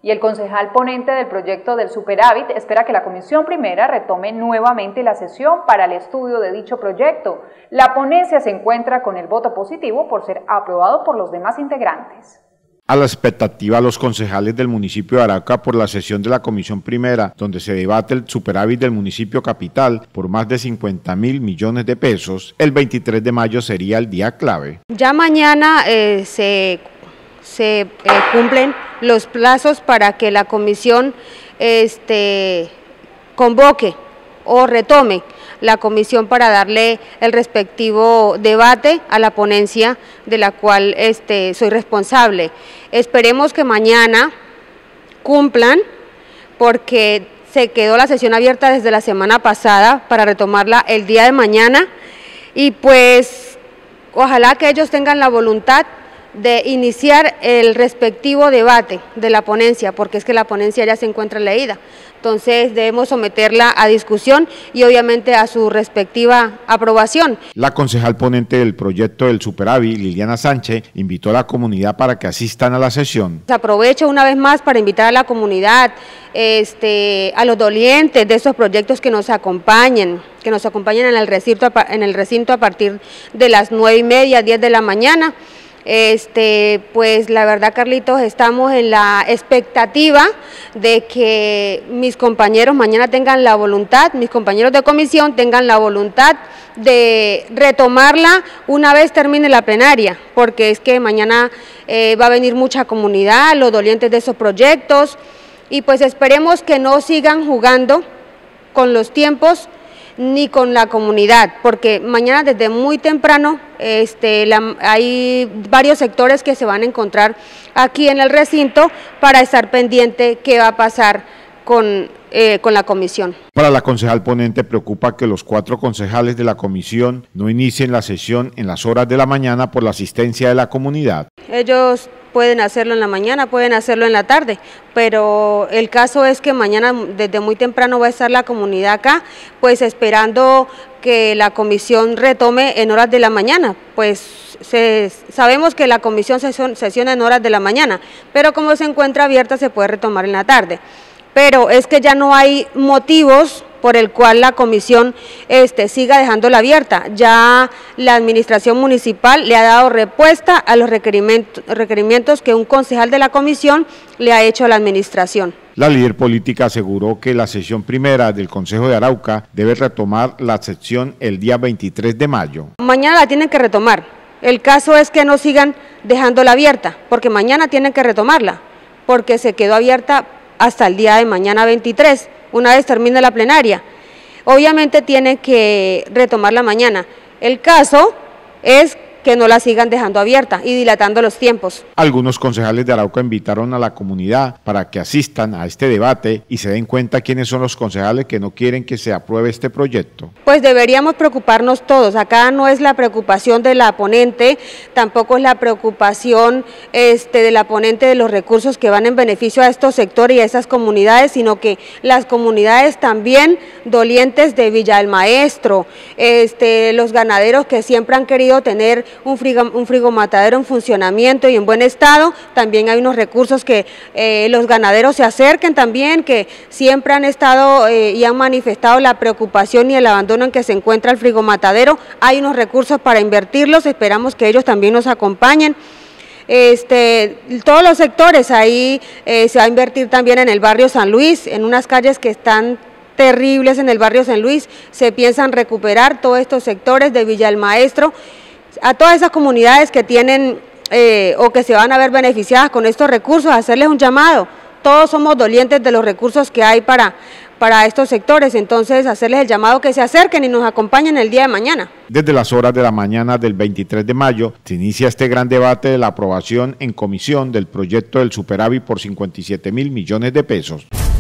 Y el concejal ponente del proyecto del superávit espera que la Comisión Primera retome nuevamente la sesión para el estudio de dicho proyecto. La ponencia se encuentra con el voto positivo por ser aprobado por los demás integrantes. A la expectativa los concejales del municipio de Arauca por la sesión de la Comisión Primera, donde se debate el superávit del municipio capital por más de 50.000 millones de pesos, el 23 de mayo sería el día clave. Ya mañana se cumplen los plazos para que la comisión convoque o retome la comisión para darle el respectivo debate a la ponencia de la cual soy responsable. Esperemos que mañana cumplan, porque se quedó la sesión abierta desde la semana pasada para retomarla el día de mañana, y pues ojalá que ellos tengan la voluntad de iniciar el respectivo debate de la ponencia, porque es que la ponencia ya se encuentra leída, entonces debemos someterla a discusión y obviamente a su respectiva aprobación. La concejal ponente del proyecto del superávit, Liliana Sánchez, invitó a la comunidad para que asistan a la sesión. Aprovecho una vez más para invitar a la comunidad, a los dolientes de estos proyectos que nos acompañen en el recinto a partir de las 9:30, 10 de la mañana. Pues la verdad, Carlitos, estamos en la expectativa de que mis compañeros mañana tengan la voluntad, mis compañeros de comisión tengan la voluntad de retomarla una vez termine la plenaria, porque es que mañana va a venir mucha comunidad, los dolientes de esos proyectos, y pues esperemos que no sigan jugando con los tiempos ni con la comunidad, porque mañana desde muy temprano hay varios sectores que se van a encontrar aquí en el recinto para estar pendiente qué va a pasar con la comisión. Para la concejal ponente preocupa que los 4 concejales de la comisión no inicien la sesión en las horas de la mañana por la asistencia de la comunidad. Ellos pueden hacerlo en la mañana, pueden hacerlo en la tarde, pero el caso es que mañana desde muy temprano va a estar la comunidad acá, pues esperando que la comisión retome en horas de la mañana, pues sabemos que la comisión sesiona en horas de la mañana, pero como se encuentra abierta se puede retomar en la tarde. Pero es que ya no hay motivos por el cual la comisión siga dejándola abierta. Ya la administración municipal le ha dado respuesta a los requerimientos que un concejal de la comisión le ha hecho a la administración. La líder política aseguró que la sesión primera del Consejo de Arauca debe retomar la sesión el día 23 de mayo. Mañana la tienen que retomar. El caso es que no sigan dejándola abierta, porque mañana tienen que retomarla, porque se quedó abierta hasta el día de mañana 23, una vez termine la plenaria. Obviamente tiene que retomarla mañana. El caso es que no la sigan dejando abierta y dilatando los tiempos. Algunos concejales de Arauca invitaron a la comunidad para que asistan a este debate y se den cuenta quiénes son los concejales que no quieren que se apruebe este proyecto. Pues deberíamos preocuparnos todos. Acá no es la preocupación de la ponente, tampoco es la preocupación de la ponente de los recursos que van en beneficio a estos sectores y a esas comunidades, sino que las comunidades también dolientes de Villa del Maestro, los ganaderos que siempre han querido tener un frigomatadero en funcionamiento y en buen estado. También hay unos recursos que los ganaderos se acerquen también, que siempre han estado y han manifestado la preocupación y el abandono en que se encuentra el frigomatadero. Hay unos recursos para invertirlos, esperamos que ellos también nos acompañen. Todos los sectores, ahí se va a invertir también en el barrio San Luis, en unas calles que están terribles en el barrio San Luis. Se piensan recuperar todos estos sectores de Villa del Maestro. A todas esas comunidades que tienen o que se van a ver beneficiadas con estos recursos, hacerles un llamado. Todos somos dolientes de los recursos que hay para estos sectores, entonces hacerles el llamado que se acerquen y nos acompañen el día de mañana. Desde las horas de la mañana del 23 de mayo se inicia este gran debate de la aprobación en comisión del proyecto del superávit por 57.000 millones de pesos.